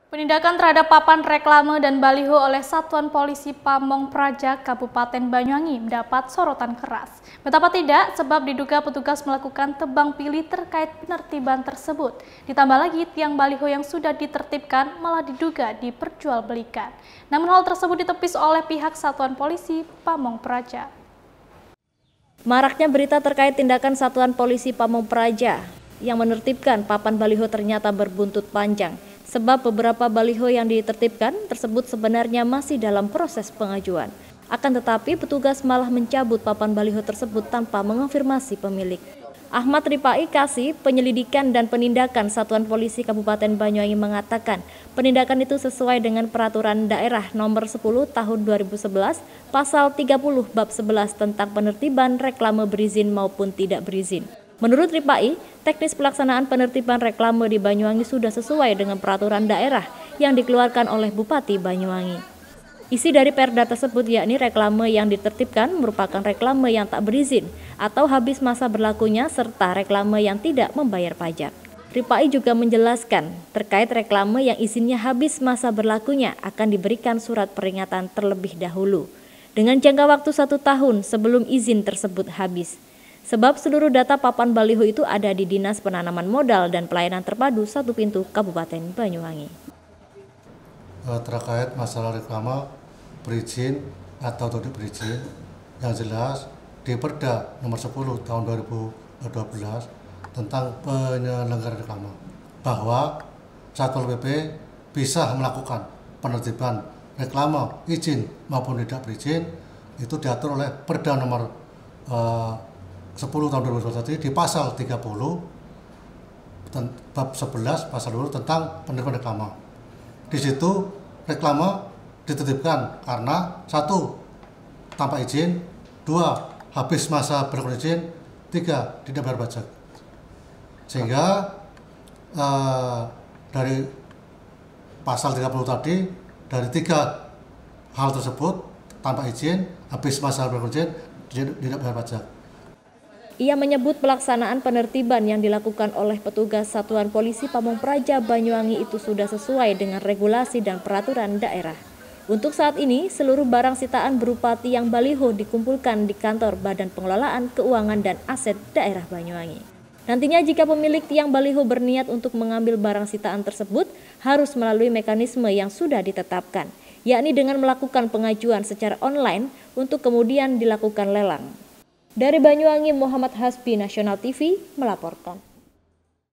Penindakan terhadap papan reklame dan baliho oleh Satuan Polisi Pamong Praja Kabupaten Banyuwangi mendapat sorotan keras. Betapa tidak, sebab diduga petugas melakukan tebang pilih terkait penertiban tersebut. Ditambah lagi, tiang baliho yang sudah ditertibkan malah diduga diperjualbelikan. Namun hal tersebut ditepis oleh pihak Satuan Polisi Pamong Praja. Maraknya berita terkait tindakan Satuan Polisi Pamong Praja yang menertibkan papan baliho ternyata berbuntut panjang. Sebab beberapa baliho yang ditertibkan tersebut sebenarnya masih dalam proses pengajuan. Akan tetapi petugas malah mencabut papan baliho tersebut tanpa mengonfirmasi pemilik. Ahmad Ripai Kasih, Penyelidikan dan Penindakan Satuan Polisi Kabupaten Banyuwangi mengatakan penindakan itu sesuai dengan Peraturan Daerah Nomor 10 Tahun 2011 Pasal 30 Bab 11 tentang penertiban reklame berizin maupun tidak berizin. Menurut Ripai, teknis pelaksanaan penertiban reklame di Banyuwangi sudah sesuai dengan peraturan daerah yang dikeluarkan oleh Bupati Banyuwangi. Isi dari perda tersebut yakni reklame yang ditertibkan merupakan reklame yang tak berizin atau habis masa berlakunya serta reklame yang tidak membayar pajak. Ripai juga menjelaskan terkait reklame yang izinnya habis masa berlakunya akan diberikan surat peringatan terlebih dahulu dengan jangka waktu 1 tahun sebelum izin tersebut habis. Sebab seluruh data papan baliho itu ada di Dinas Penanaman Modal dan Pelayanan Terpadu 1 Pintu Kabupaten Banyuwangi. Terkait masalah reklame berizin atau tidak berizin, yang jelas di Perda Nomor 10 Tahun 2012 tentang penyelenggaraan reklame bahwa Satpol PP bisa melakukan penertiban reklame izin maupun tidak berizin itu diatur oleh Perda Nomor 10 tahun 2021 di pasal 30 bab 11 pasal 2 tentang penertiban reklame. Di situ reklame ditertibkan karena 1 tanpa izin, 2 habis masa berlaku izin, 3 tidak bayar pajak. Sehingga dari pasal 30 tadi, dari 3 hal tersebut tanpa izin, habis masa berlaku izin, tidak bayar pajak. Ia menyebut pelaksanaan penertiban yang dilakukan oleh petugas Satuan Polisi Pamong Praja Banyuwangi itu sudah sesuai dengan regulasi dan peraturan daerah. Untuk saat ini, seluruh barang sitaan berupa tiang baliho dikumpulkan di kantor Badan Pengelolaan Keuangan dan Aset Daerah Banyuwangi. Nantinya jika pemilik tiang baliho berniat untuk mengambil barang sitaan tersebut, harus melalui mekanisme yang sudah ditetapkan, yakni dengan melakukan pengajuan secara online untuk kemudian dilakukan lelang. Dari Banyuwangi, Muhammad Hasbi, Nasional TV, melaporkan.